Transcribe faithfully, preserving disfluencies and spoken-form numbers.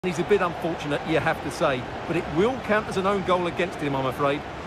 He's a bit unfortunate, you have to say, but it will count as an own goal against him, I'm afraid.